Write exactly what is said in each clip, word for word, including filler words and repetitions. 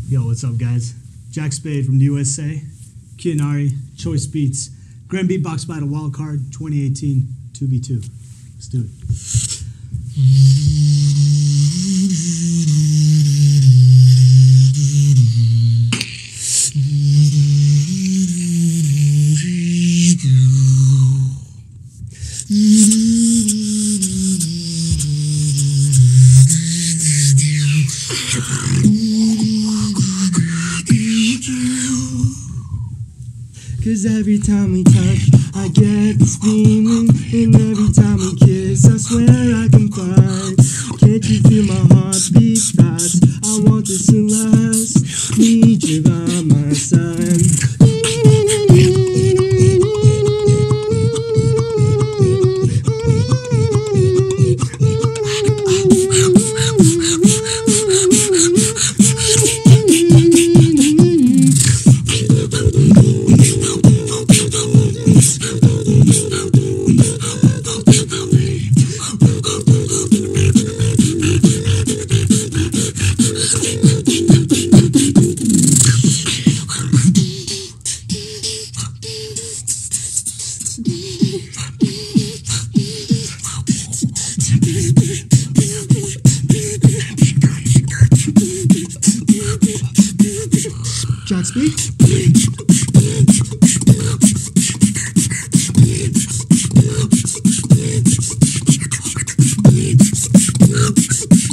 Yo, what's up, guys? Jack Spade from the U S A, Kianari, Choice Beats, Grand Beatbox Battle Wildcard twenty eighteen two v two. Let's do it. Cause every time we touch, I get this feeling. And every time we kiss, I swear I can fly. Can't you feel my heart beat fast? I want this to last. Need you by my side. Jack Spade?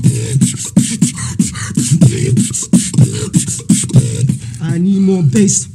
I need more bass.